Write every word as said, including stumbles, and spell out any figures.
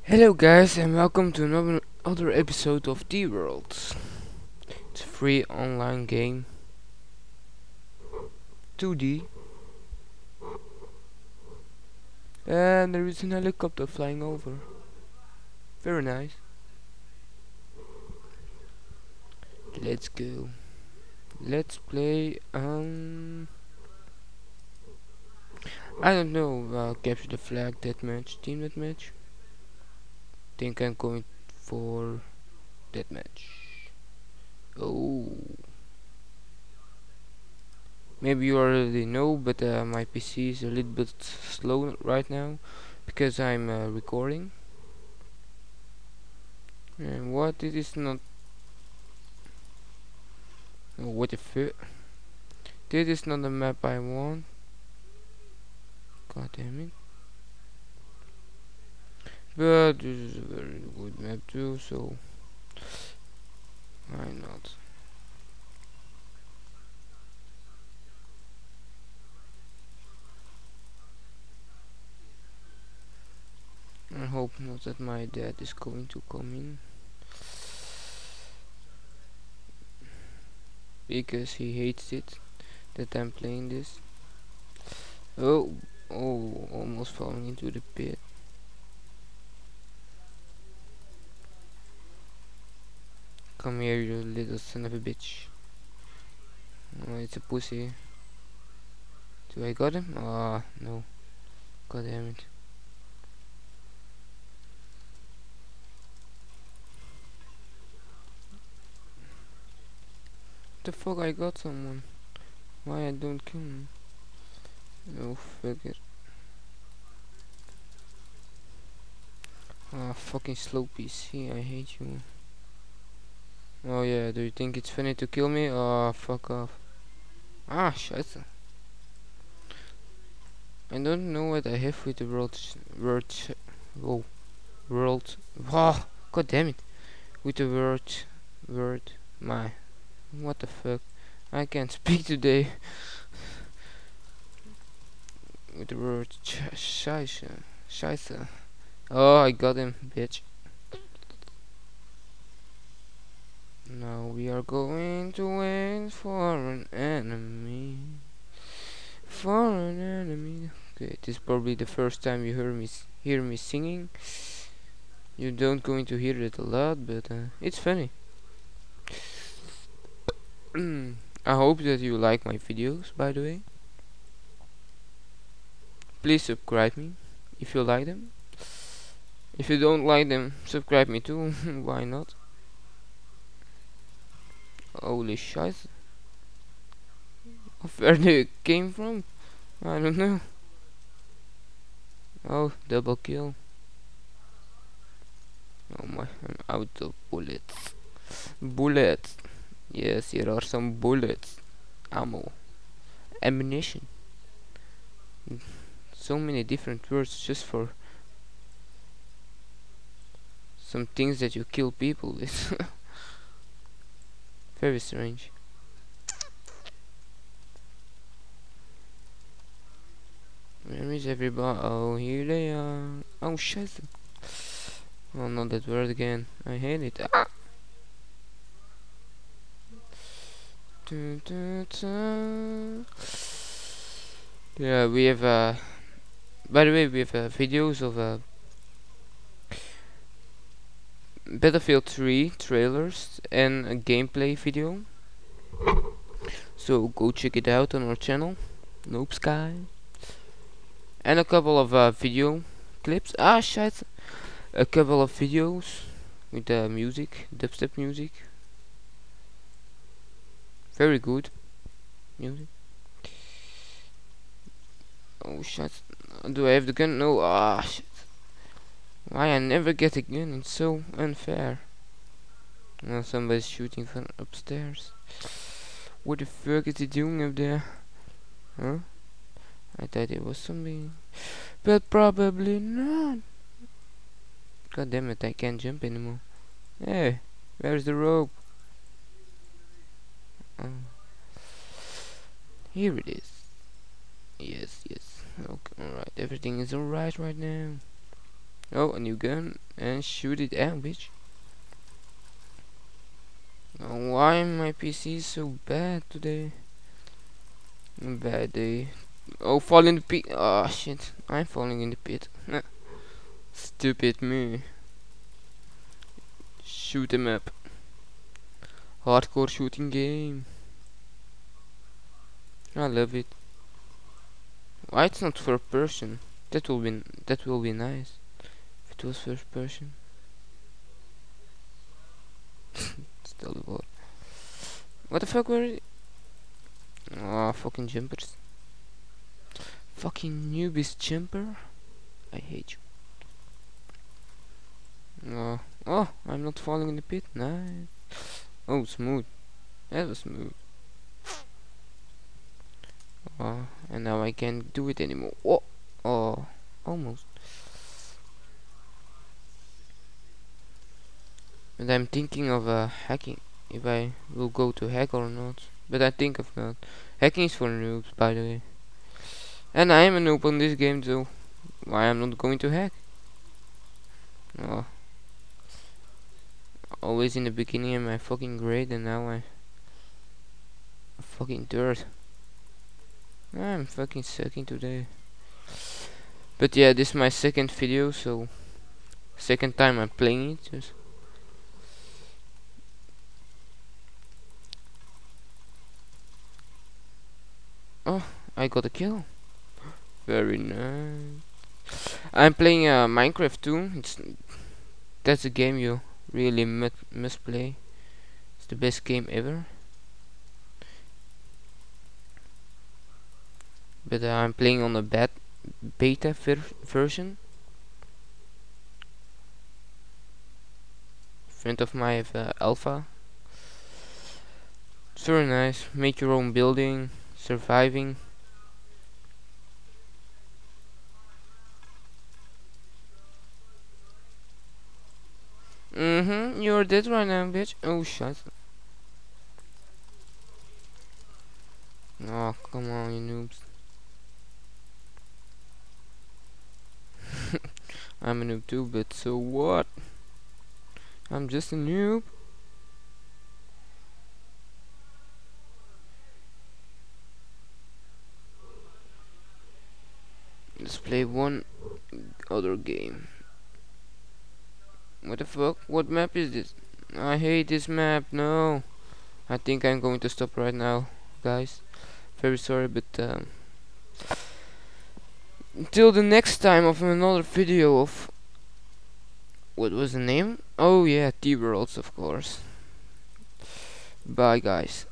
Hello guys and welcome to another other episode of D-World. It's a free online game, two D, and there is an helicopter flying over. Very nice. Let's go. Let's play, um... I don't know, uh, capture the flag, deathmatch, team deathmatch. Think I'm going for deathmatch. Oh. Maybe you already know, but uh, my P C is a little bit slow right now because I'm uh, recording. And what it is not. Oh, what the fuck? This is not the map I want. God damn it. But this is a very good map too, so why not? I hope not that my dad is going to come in, because he hates it that I'm playing this. Oh, oh, almost falling into the pit. Come here, you little son of a bitch. Oh, it's a pussy. Do I got him? Ah, no. God damn it. The fuck, I got someone. Why I don't kill him? Oh, fuck it. Ah, fucking slow P C, I hate you. Oh yeah, do you think it's funny to kill me? Oh, fuck off. Ah, scheiße. I don't know what I have with the world, word, whoa, world, oh, god damn it. With the word, word, my, what the fuck. I can't speak today. With the word, scheiße, scheiße. Oh, I got him, bitch. Now we are going to wait for an enemy. For an enemy. Okay, this is probably the first time you hear me hear me singing. You don't going to hear it a lot, but uh, it's funny. I hope that you like my videos, by the way. Please subscribe me if you like them. If you don't like them, subscribe me too. Why not? Holy shit. Where do you came from? I don't know. Oh, double kill. Oh my, I'm out of bullets. Bullets. Yes, here are some bullets. Ammo. Ammunition. So many different words just for some things that you kill people with. Very strange. Where is everybody? Oh, here they are. Oh shit. Oh, not that word again. I hate it. Ah! Du, du, du. Yeah, we have uh by the way, we have uh, videos of uh, Battlefield three trailers and a gameplay video. So go check it out on our channel, Noob Sky, and a couple of uh, video clips. Ah shit, a couple of videos with uh, music, dubstep music. Very good music. Oh shit, do I have the gun? No. Ah shit. Why I never get a gun? It's so unfair. Now somebody's shooting from upstairs. What the fuck is he doing up there? Huh? I thought it was something, but probably not. God damn it, I can't jump anymore. Hey, where's the rope? Oh, here it is. Yes, yes. Okay, alright, everything is alright right now. Oh, a new gun. and shoot it out, bitch. Oh, why my P C is so bad today? Bad day. Oh, fall in the pit. Oh shit, I'm falling in the pit. Stupid me. Shoot him up. Hardcore shooting game. I love it. Why it's not first person? That will be that will be nice. If it was first person. Still the ball. What the fuck were it? Oh, fucking jumpers. Fucking newbies jumper. I hate you. Oh, oh, I'm not falling in the pit. Nice. Oh, smooth. That was smooth. Oh, and now I can't do it anymore. Oh, oh, almost. And I'm thinking of uh, hacking. If I will go to hack or not. But I think of not. Hacking is for noobs, by the way. And I am a noob on this game, so why I'm not going to hack? Oh, always in the beginning am I fucking great, and now I fucking dirt. I'm fucking sucking today. But yeah, this is my second video, so second time I'm playing it. Just oh, I got a kill. Very nice. I'm playing uh, Minecraft too. It's that's a game you really mu must play. It's the best game ever. But uh, I'm playing on a bad beta ver version. Friend of mine have uh, alpha. It's very nice. Make your own building, surviving. Mm-hmm, you're dead right now, bitch. Oh shit. Oh, come on, you noobs. I'm a noob too, but so what? I'm just a noob. Let's play one other game. What the fuck? What map is this? I hate this map. No. I think I'm going to stop right now, guys. Very sorry, but um, until the next time of another video of what was the name? Oh yeah, T-Worlds, of course. Bye, guys.